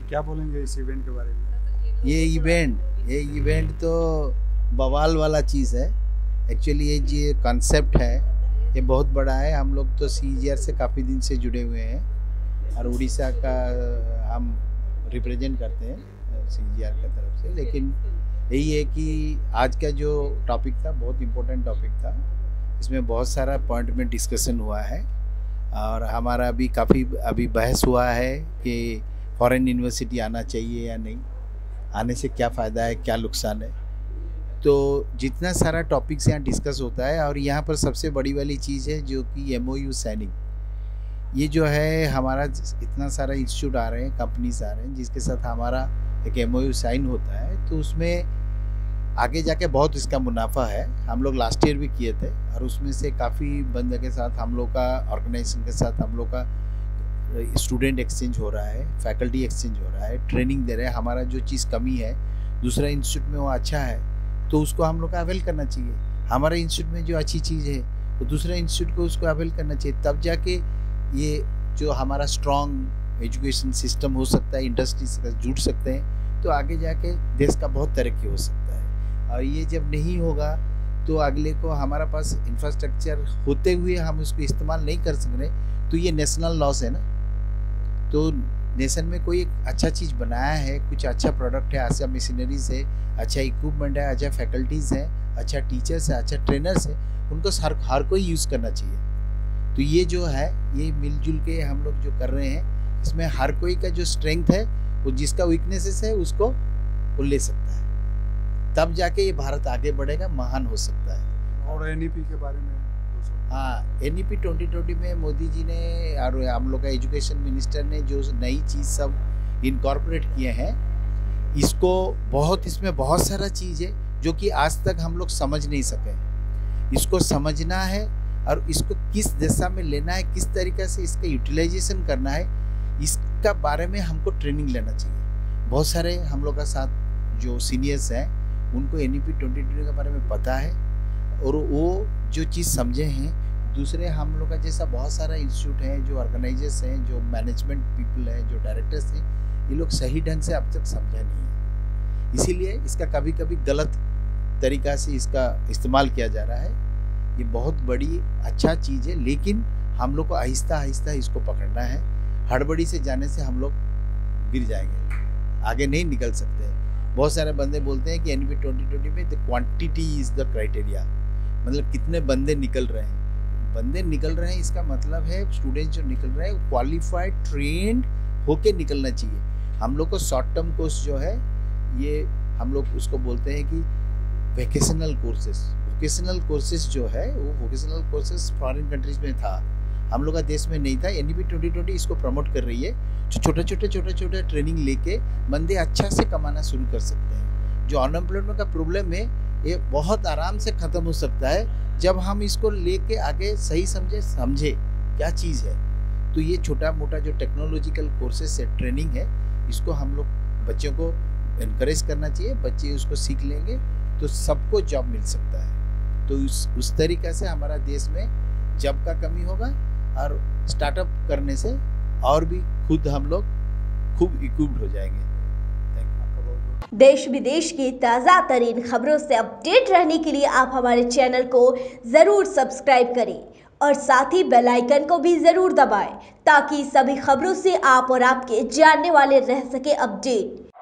क्या बोलेंगे इस इवेंट के बारे में? ये इवेंट तो बवाल वाला चीज़ है। एक्चुअली ये जो कॉन्सेप्ट है ये बहुत बड़ा है। हम लोग तो सीजीआर से काफ़ी दिन से जुड़े हुए हैं और उड़ीसा का हम रिप्रेजेंट करते हैं सीजीआर की तरफ से। लेकिन यही है कि आज का जो टॉपिक था बहुत इम्पोर्टेंट टॉपिक था। इसमें बहुत सारा पॉइंट में डिस्कशन हुआ है और हमारा भी काफ़ी अभी बहस हुआ है कि फॉरेन यूनिवर्सिटी आना चाहिए या नहीं, आने से क्या फ़ायदा है, क्या नुकसान है। तो जितना सारा टॉपिक्स यहाँ डिस्कस होता है और यहाँ पर सबसे बड़ी वाली चीज़ है जो कि एमओयू साइनिंग। ये जो है हमारा इतना सारा इंस्टीट्यूट आ रहे हैं, कंपनीज आ रहे हैं जिसके साथ हमारा एक एमओयू साइन होता है, तो उसमें आगे जाके बहुत इसका मुनाफा है। हम लोग लास्ट ईयर भी किए थे और उसमें से काफ़ी बंदे के साथ हम लोग का ऑर्गेनाइजेशन के साथ हम लोग का स्टूडेंट एक्सचेंज हो रहा है, फैकल्टी एक्सचेंज हो रहा है, ट्रेनिंग दे रहे हैं। हमारा जो चीज़ कमी है दूसरा इंस्टीट्यूट में वो अच्छा है तो उसको हम लोग का अवेल करना चाहिए। हमारे इंस्टीट्यूट में जो अच्छी चीज़ है तो दूसरे इंस्टीट्यूट को उसको अवेल करना चाहिए, तब जाके ये जो हमारा स्ट्रॉन्ग एजुकेशन सिस्टम हो सकता है, इंडस्ट्री से जुड़ सकते हैं, तो आगे जाके देश का बहुत तरक्की हो सकता है। और ये जब नहीं होगा तो अगले को हमारा पास इंफ्रास्ट्रक्चर होते हुए हम उसको इस्तेमाल नहीं कर सक रहे, तो ये नेशनल लॉस है ना। तो नेशन में कोई एक अच्छा चीज़ बनाया है, कुछ अच्छा प्रोडक्ट है, अच्छा मशीनरीज है, अच्छा इक्विपमेंट है, अच्छा फैकल्टीज़ है, अच्छा टीचर्स है, अच्छा ट्रेनर्स है, उनको हर कोई यूज़ करना चाहिए। तो ये जो है ये मिलजुल के हम लोग जो कर रहे हैं, इसमें हर कोई का जो स्ट्रेंथ है वो जिसका वीकनेसेस है उसको वो ले सकता है, तब जाके ये भारत आगे बढ़ेगा, महान हो सकता है। और एनईपी के बारे में हाँ, एनईपी 2020 में मोदी जी ने और हम लोग का एजुकेशन मिनिस्टर ने जो नई चीज़ सब इनकॉर्पोरेट किए हैं, इसको इसमें बहुत सारा चीज़ है जो कि आज तक हम लोग समझ नहीं सके। इसको समझना है और इसको किस दिशा में लेना है, किस तरीके से इसका यूटिलाइजेशन करना है, इसका बारे में हमको ट्रेनिंग लेना चाहिए। बहुत सारे हम लोग का साथ जो सीनियर्स हैं उनको एनईपी 2020 के बारे में पता है और वो जो चीज़ समझे हैं। दूसरे हम लोग का जैसा बहुत सारा इंस्टीट्यूट है, जो ऑर्गेनाइजर्स हैं, जो मैनेजमेंट पीपल हैं, जो डायरेक्टर्स हैं, ये लोग सही ढंग से अब तक समझा नहीं है। इसीलिए इसका कभी कभी गलत तरीका से इसका इस्तेमाल किया जा रहा है। ये बहुत बड़ी अच्छा चीज़ है, लेकिन हम लोग को आहिस्ता आहिस्ता इसको पकड़ना है। हड़बड़ी से जाने से हम लोग गिर जाएंगे, आगे नहीं निकल सकते। बहुत सारे बंदे बोलते हैं कि एनईपी 2020 में the quantity is the criteria, मतलब कितने बंदे निकल रहे हैं। बंदे निकल रहे हैं इसका मतलब है स्टूडेंट जो निकल रहे हैं क्वालिफाइड ट्रेंड होके निकलना चाहिए। हम लोग को शॉर्ट टर्म कोर्स जो है ये हम लोग उसको बोलते हैं कि वेकेशनल कोर्सेज। वोकेशनल कोर्सेज जो है वो वोकेशनल कोर्सेज फॉरेन कंट्रीज में था, हम लोग का देश में नहीं था। एनईपी 2020 इसको प्रमोट कर रही है, जो छोटे छोटे ट्रेनिंग लेके बंदे अच्छा से कमाना शुरू कर सकते हैं। जो अनएम्प्लॉयमेंट का प्रॉब्लम है ये बहुत आराम से ख़त्म हो सकता है जब हम इसको लेके आगे सही समझे क्या चीज़ है। तो ये छोटा मोटा जो टेक्नोलॉजिकल कोर्सेस है, ट्रेनिंग है, इसको हम लोग बच्चों को इनकरेज करना चाहिए। बच्चे उसको सीख लेंगे तो सबको जॉब मिल सकता है। तो उस तरीक़े से हमारा देश में जॉब का कमी होगा और स्टार्टअप करने से और भी खुद हम लोग खूब इक्विप्ड हो जाएंगे। देश विदेश की ताज़ा तरीन खबरों से अपडेट रहने के लिए आप हमारे चैनल को ज़रूर सब्सक्राइब करें और साथ ही बेल आइकन को भी ज़रूर दबाएं ताकि सभी खबरों से आप और आपके जानने वाले रह सके अपडेट।